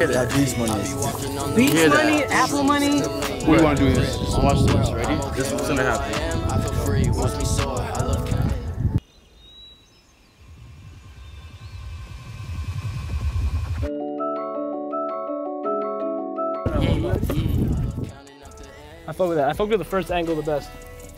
that. Beast money. Beast money, Apple money. What do you want to do this? Just watch this. Ready? This is what's gonna happen. I feel free, watch me soar. I love counting. I fuck with that. I fuck with the first angle the best.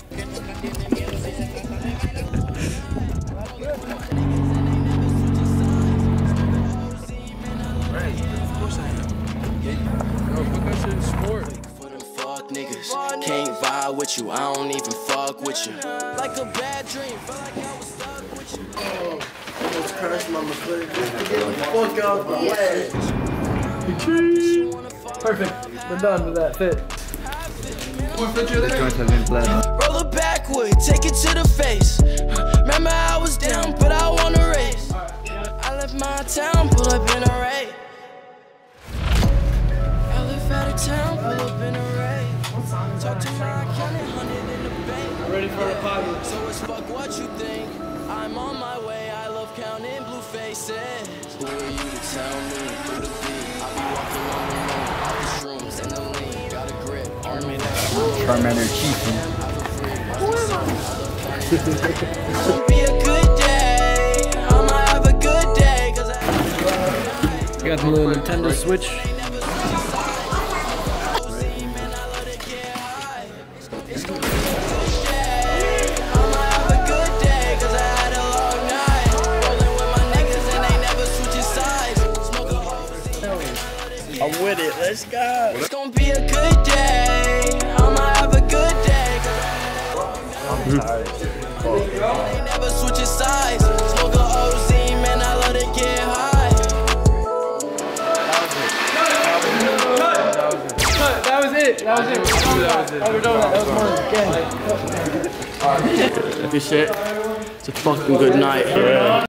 Niggas can't vibe with you, I don't even fuck with you. Like a bad dream, felt like I was stuck with you. Oh, almost crashed my McLaren. Get the fuck out my way. Perfect. We're done with that fit. The joints have been blessed. Roll it backwood, take it to the face. Remember I was down, but I wanna race. I left my town, pull up in a raid. I live out of town, pull up in a raid. Talk to my accountant, 100 in the bank. Ready for the party. So it's fuck what you think. I'm on my way, I love counting blue faces. Who are you to tell me who to be? I'll be walking on the moon, all the shrooms and the lean. Got a grip, army now. Charmander Chieftain. It's gonna be a good day. I'ma have a good day. Cause I Got the little Nintendo Switch. I'm with it. Let's go. It's gonna be a good day. I'ma have a good day. I'm tired. They never switch sides. Smoke a OZ, man, I love to get high. That was it. That was it. We're done with that. That was more again. This shit. It's a fucking good night. Yeah.